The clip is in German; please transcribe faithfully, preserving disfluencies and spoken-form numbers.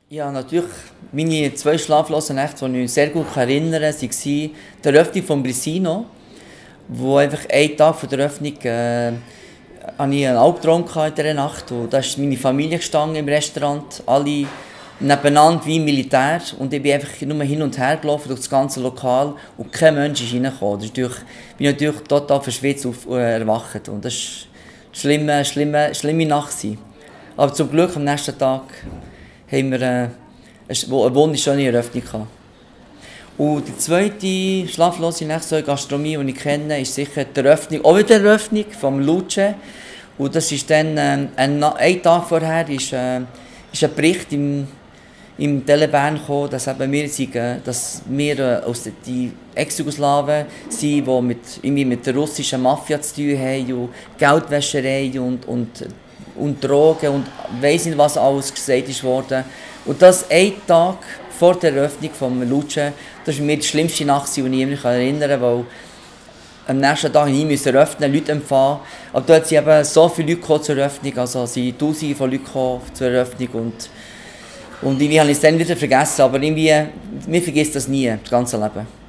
Ja, natürlich. Meine zwei schlaflosen Nächte, die ich mich sehr gut erinnern kann, waren die Eröffnung von Brissino, wo einfach einen Tag vor der Eröffnung äh, hatte ich einen Albtraum in dieser Nacht. Und da ist meine Familie gestanden im Restaurant, alle nebeneinander wie im Militär. Und ich bin einfach nur hin und her gelaufen durch das ganze Lokal und kein Mensch ist reingekommen. Das ist natürlich, ich bin natürlich total verschwitzt auf, äh, erwacht. Und das war eine schlimme, schlimme, schlimme Nacht. Aber zum Glück am nächsten Tag haben wir äh, eine wunderschöne Eröffnung gehabt. Und die zweite schlaflose Nacht Gastronomie, die ich kenne, ist sicher die Eröffnung, auch wieder die Eröffnung vom Luce. Und das ist dann, ähm, ein, ein Tag vorher ist, äh, ist ein Bericht im, im Telebern gekommen, dass eben wir, sind, äh, dass wir äh, aus den Ex-Jugoslawen sind, die mit, irgendwie mit der russischen Mafia zu tun haben und Geldwäscherei und, und, und Drogen und weiss nicht, was alles gesagt ist worden. Und das ein Tag vor der Eröffnung vom Luce, das war mir die schlimmste Nacht, die ich mich erinnern kann, weil am nächsten Tag musste ich eröffnen, Leute empfangen. Aber dort sind eben so viele Leute zur Eröffnung, also es sind Tausende von Leuten zur Eröffnung. Und, und irgendwie habe ich es dann wieder vergessen, aber irgendwie, mir vergisst das nie, das ganze Leben.